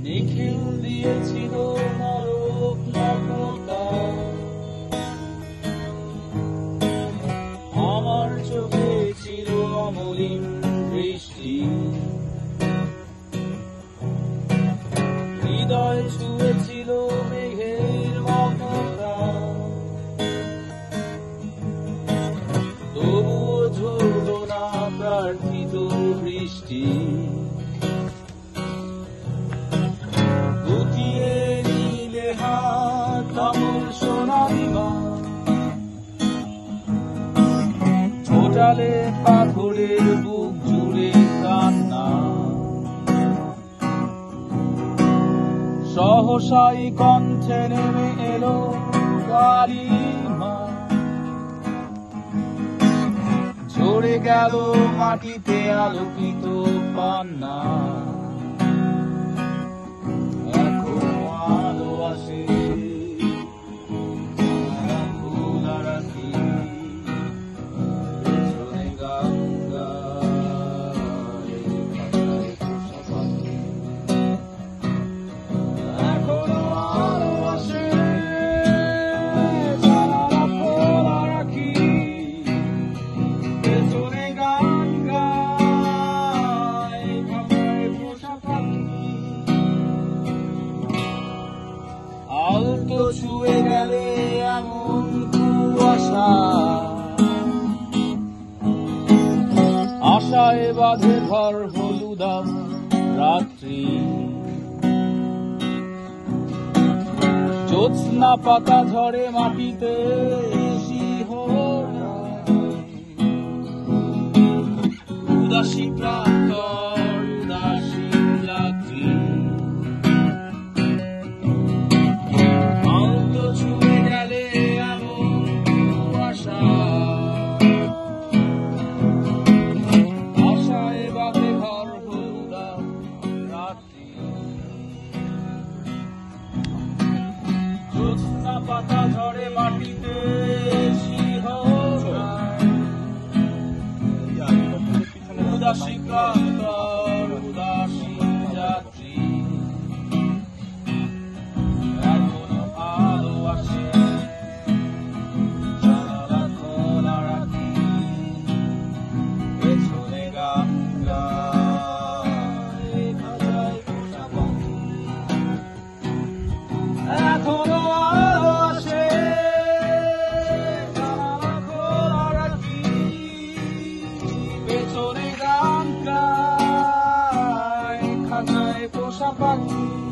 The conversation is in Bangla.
নিখিল দিয়েছিল নরক নগ্নতা, আমার চোখে ছিল অমলিন বৃষ্টি, হৃদয় ছুঁয়েছিল মেঘের মমতা, তবুও ঝরল না প্রার্থিত বৃষ্টি। গুটিয়ে নিলে হাত আমল সোনালি মা, ছোটালে পাথরের বুক জুড়ে কান্না, সহসাই কণ্ঠে নেমে এলো কালিমা, ঝরে গেল মাটিতে আলোকিত পান্না। এখনো আলো আসে ফুল আর আঁখি, পেছনে গঙ্গায় ভাষায় পোষা পাখি। এখনো আলো আসে জানালা খোলা রাখি, পেছনে গঙ্গায় ভাষায় পোষা পাখি। আলতো ছুঁয়ে গেলে এমন কুয়াশা, আশায় বাঁধে ঘর হলুদাম রাত্রি, জ্যোৎস্না পাতা ঝরে মাটিতে শিহরণ, উদাসী প্রান্তর উদাসী রাত্রি। আলতো ছুঁয়ে গেলে এমন কুয়াশা, আশায় বাঁধে ঘর হলুদাম রাত্রি, জ্যোৎস্না পাতা ঝরে মাটিতে শিহরণ, উদাসী প্রান্তর উদাসী যাত্রী। এখনো আলো আসে জানালা খোলা রাখি, পেছনে গঙ্গায় ভাষায় পোষা পাখি। এখনো আলো আসে জানালা খোলা রাখি, পেছনে গঙ্গায় খাঁচায় পোষা পাখি।